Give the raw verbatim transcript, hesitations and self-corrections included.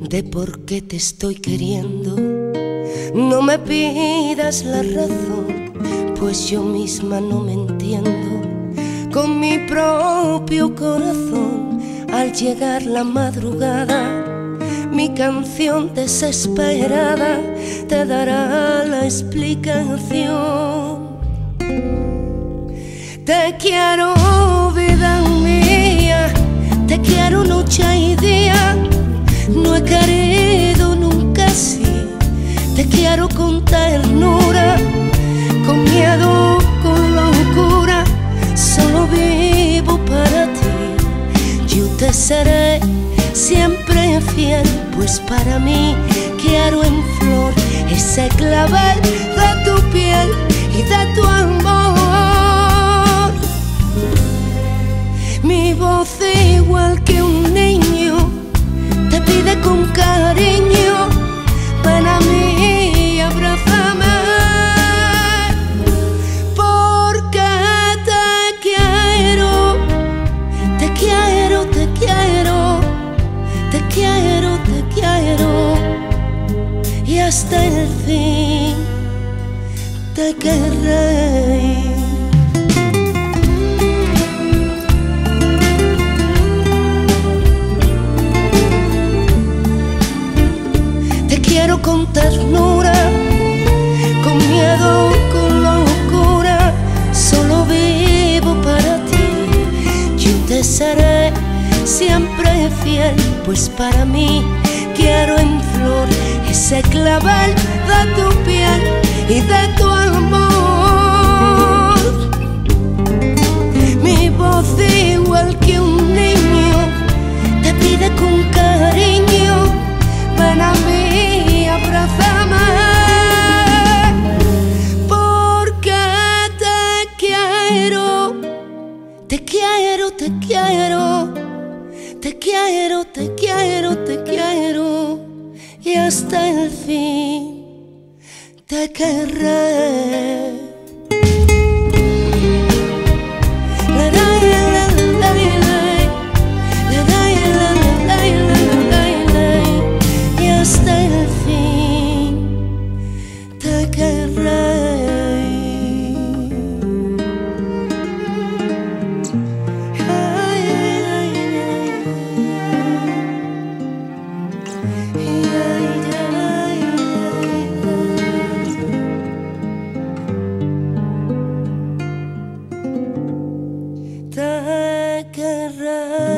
de por qué te estoy queriendo. No me pidas la razón, pues yo misma no me entiendo. Con mi propio corazón, al llegar la madrugada, mi canción desesperada te dará la explicación. Te quiero, vida mía, te quiero noche y día. No he querido nunca así. Te quiero con ternura, con miedo, con locura. Solo vivo para ti. Yo te seré siempre fiel, pues para mí quiero en flor ese clavel de tu piel y de tu amor. Mi voz igual que un niño te pide con cariño, ven a mí y abrázame, porque te quiero, te quiero, te quiero, te quiero, te quiero, y hasta el fin te querré. Quiero con ternura, con miedo, con locura. Solo vivo para ti. Yo te seré siempre fiel, pues para mí quiero en flor ese clavel de tu piel y de tu amor. Mi voz igual que un niño te pide con cariño, ven a mí, abrázame, porque te quiero, te quiero, te quiero, te quiero, te quiero, te quiero, y hasta el fin te querré. Te querré.